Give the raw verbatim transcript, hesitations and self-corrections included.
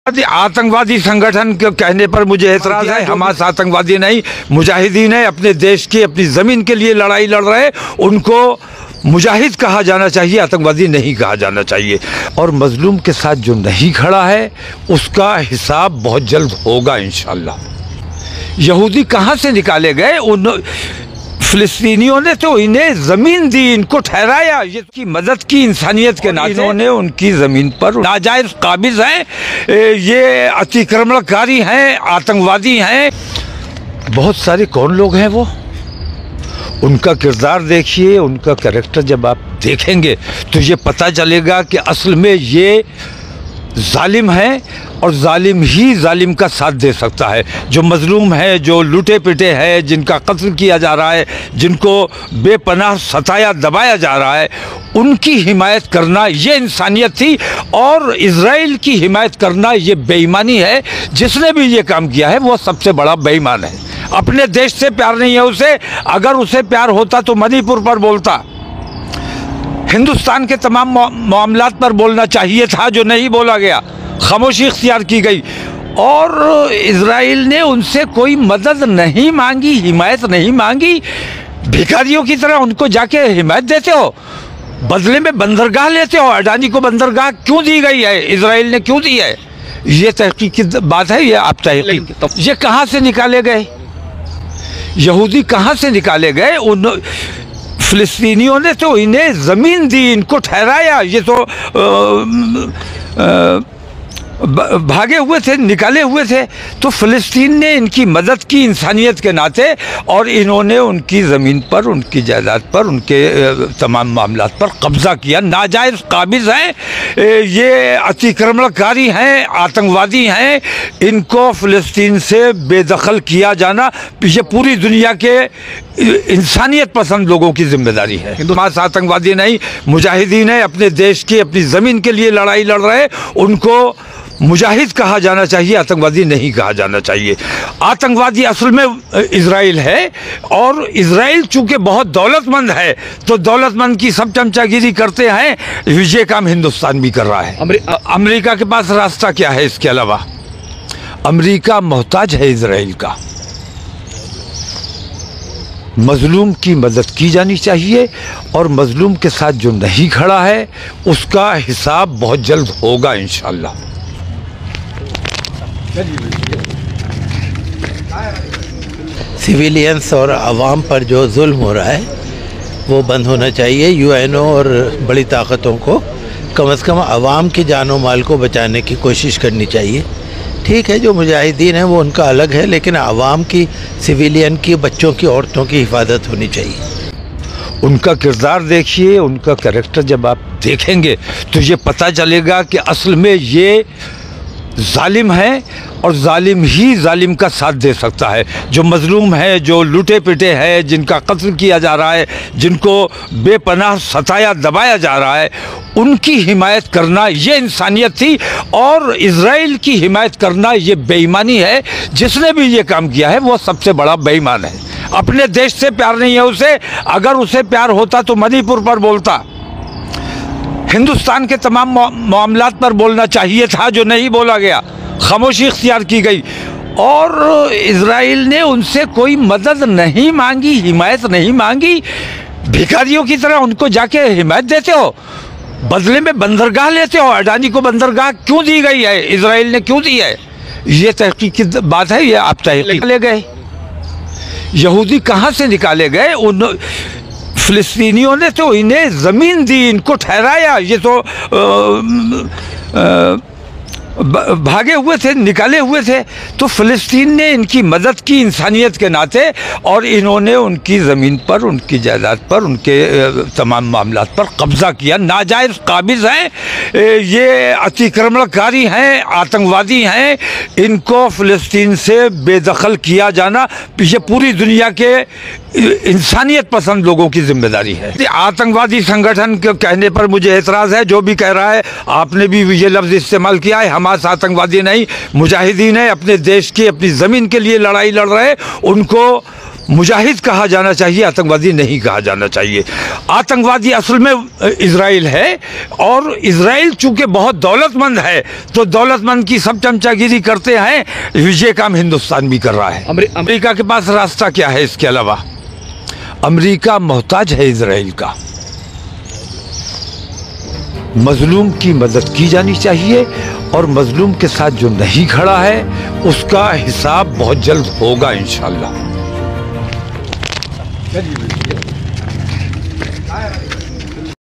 आतंकवादी संगठन के कहने पर मुझे एतराज है। हमास आतंकवादी नहीं, मुजाहिदीन है, अपने देश की अपनी ज़मीन के लिए लड़ाई लड़ रहे, उनको मुजाहिद कहा जाना चाहिए, आतंकवादी नहीं कहा जाना चाहिए। और मजलूम के साथ जो नहीं खड़ा है उसका हिसाब बहुत जल्द होगा इंशाअल्लाह। यहूदी कहाँ से निकाले गए? उन फिलिस्तीनियों ने तो इन्हें ज़मीन दी, इनको ठहराया, ये की मदद की इंसानियत के नाते। इन्होंने उनकी ज़मीन पर नाजायज़ काबिज हैं, ये अतिक्रमणकारी हैं, आतंकवादी हैं। बहुत सारे कौन लोग हैं वो, उनका किरदार देखिए, उनका कैरेक्टर जब आप देखेंगे तो ये पता चलेगा कि असल में ये जालिम है और जालिम ही जालिम का साथ दे सकता है। जो मजलूम है, जो लूटे पिटे हैं, जिनका कत्ल किया जा रहा है, जिनको बेपनाह सताया दबाया जा रहा है, उनकी हिमायत करना ये इंसानियत थी। और इजराइल की हिमायत करना ये बेईमानी है। जिसने भी ये काम किया है वो सबसे बड़ा बेईमान है। अपने देश से प्यार नहीं है उसे। अगर उसे प्यार होता तो मणिपुर पर बोलता, हिंदुस्तान के तमाम मामलात पर बोलना चाहिए था, जो नहीं बोला गया, खामोशी इख्तियार की गई। और इजराइल ने उनसे कोई मदद नहीं मांगी, हिमायत नहीं मांगी। भिखारियों की तरह उनको जाके हिमायत देते हो, बदले में बंदरगाह लेते हो। अडानी को बंदरगाह क्यों दी गई है, इजराइल ने क्यों दी है? ये तहकीक की बात है, ये आप तहकीक। ये कहाँ से निकाले गए? यहूदी कहाँ से निकाले गए? उन फिलिस्तीनियों ने तो इन्हें ज़मीन दी, इनको ठहराया। ये तो आ, आ, भागे हुए थे, निकाले हुए थे। तो फ़िलिस्तीन ने इनकी मदद की इंसानियत के नाते, और इन्होंने उनकी ज़मीन पर, उनकी जायदाद पर, उनके तमाम मामलात पर कब्ज़ा किया। नाजायज़ काबिज हैं, ये अतिक्रमणकारी हैं, आतंकवादी हैं। इनको फ़िलिस्तीन से बेदखल किया जाना ये पूरी दुनिया के इंसानियत पसंद लोगों की जिम्मेदारी है। हमास आतंकवादी नहीं, मुजाहिदीन है, अपने देश की अपनी ज़मीन के लिए लड़ाई लड़ रहे, उनको मुजाहिद कहा जाना चाहिए, आतंकवादी नहीं कहा जाना चाहिए। आतंकवादी असल में इजराइल है, और इजराइल चूँकि बहुत दौलतमंद है तो दौलतमंद की सब चमचागिरी करते हैं। ये काम हिंदुस्तान भी कर रहा है। अमेरिका के पास रास्ता क्या है इसके अलावा? अमेरिका मोहताज है इजराइल का। मजलूम की मदद की जानी चाहिए, और मजलूम के साथ जो नहीं खड़ा है उसका हिसाब बहुत जल्द होगा इंशाअल्लाह। सिविलियंस और आवाम पर जो जुल्म हो रहा है वो बंद होना चाहिए। यूएनओ और बड़ी ताकतों को कम से कम आवाम की जानो माल को बचाने की कोशिश करनी चाहिए। ठीक है, जो मुजाहिदीन हैं वो उनका अलग है, लेकिन आवाम की, सिविलियन की, बच्चों की, औरतों की हिफाजत होनी चाहिए। उनका किरदार देखिए, उनका कैरेक्टर जब आप देखेंगे तो ये पता चलेगा कि असल में ये जालिम है और जालिम ही जालिम का साथ दे सकता है। जो मजलूम है, जो लूटे पिटे हैं, जिनका कत्ल किया जा रहा है, जिनको बेपनाह सताया दबाया जा रहा है, उनकी हिमायत करना ये इंसानियत थी। और इजराइल की हिमायत करना ये बेईमानी है। जिसने भी ये काम किया है वो सबसे बड़ा बेईमान है। अपने देश से प्यार नहीं है उसे। अगर उसे प्यार होता तो मणिपुर पर बोलता, हिंदुस्तान के तमाम मामलात पर बोलना चाहिए था, जो नहीं बोला गया, खामोशी इख्तियार की गई। और इजराइल ने उनसे कोई मदद नहीं मांगी, हिमायत नहीं मांगी। भिखारियों की तरह उनको जाके हिमायत देते हो, बदले में बंदरगाह लेते हो। अडानी को बंदरगाह क्यों दी गई है, इजराइल ने क्यों दी है? ये तहकीक की बात है, ये आप तहकीक ले गए। यहूदी कहाँ से निकाले गए? उन फिलिस्तीनियों ने तो इन्हें ज़मीन दी, इनको ठहराया। ये तो आ, आ, भागे हुए थे, निकाले हुए थे। तो फ़िलिस्तीन ने इनकी मदद की इंसानियत के नाते, और इन्होंने उनकी ज़मीन पर, उनकी जायदाद पर, उनके तमाम मामलात पर कब्ज़ा किया। नाजायज़ काबिज हैं, ये अतिक्रमणकारी हैं, आतंकवादी हैं। इनको फ़िलिस्तीन से बेदखल किया जाना ये पूरी दुनिया के इंसानियत पसंद लोगों की जिम्मेदारी है। आतंकवादी संगठन के कहने पर मुझे एतराज़ है। जो भी कह रहा है, आपने भी ये लफ्ज़ इस्तेमाल किया है। हमास आतंकवादी नहीं, मुजाहिदीन है, अपने देश की अपनी ज़मीन के लिए लड़ाई लड़ रहे, उनको मुजाहिद कहा जाना चाहिए, आतंकवादी नहीं कहा जाना चाहिए। आतंकवादी असल में इजराइल है, और इजराइल चूंकि बहुत दौलतमंद है तो दौलतमंद की सब चमचागिरी करते हैं, ये काम हिंदुस्तान भी कर रहा है। अमेरिका के पास रास्ता क्या है इसके अलावा? अमेरिका मोहताज है इजराइल का। मजलूम की मदद की जानी चाहिए, और मजलूम के साथ जो नहीं खड़ा है उसका हिसाब बहुत जल्द होगा इंशाअल्लाह।